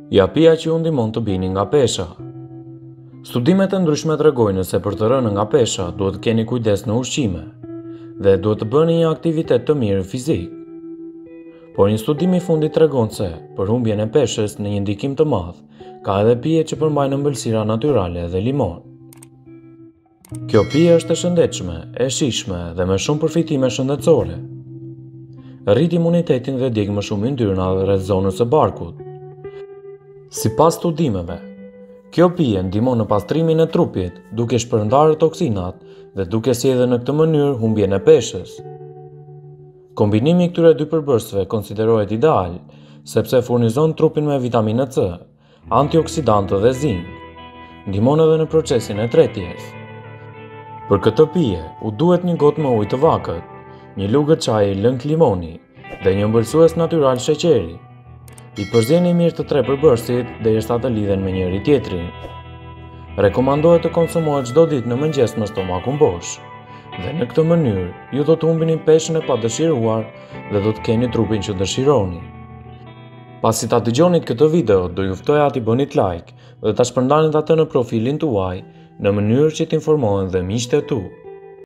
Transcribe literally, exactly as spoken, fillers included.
Japia që ju ndihmon të bini nga pesha. Studimet e ndryshme tregojnë se për të rënë nga pesha duhet të keni kujdes në ushqime dhe duhet të bëni një aktivitet të mirë fizik. Por një studim i fundit tregon se për humbjen e peshës në një ndikim të madh ka edhe pije që përmbajnë ëmbëlsira natyrale dhe limon. Kjo pije është e shëndetshme, e shijshme dhe me shumë përfitime shëndetësore. Rrit imunitetin dhe djeg më shumë yndyrna rreth zonës së barkut. Sipas studimeve, kjo pije ndihmon në pastrimin e trupit duke shpërndarë toksinat dhe duke sjellë në këtë mënyrë humbjen e peshës. Kombinimi i këtyre dy përbërësve konsiderohet ideal sepse furnizon trupin me vitaminë C, antioksidantë dhe zink. Ndihmon edhe në procesin e tretjes. Për këtë pije u duhet një gotë me ujë të vakët, një lugë çaji lëng limoni dhe një ëmbëlsues natyral sheqeri. I përzjeni mirë të tre përbërësit derisa të lidhen me njëri tjetrin. Rekomandohet të konsumohet çdo ditë në mëngjes me stomakun bosh. Dhe në këtë mënyrë ju do të humbini peshën e padëshiruar dhe do të keni trupin që dëshironi. Pasi ta dëgjonit këtë video, do ju ftoja t'i bënit like dhe ta shpërndanit atë në profilin tuaj në mënyrë që t'informohen dhe miqtë e tu.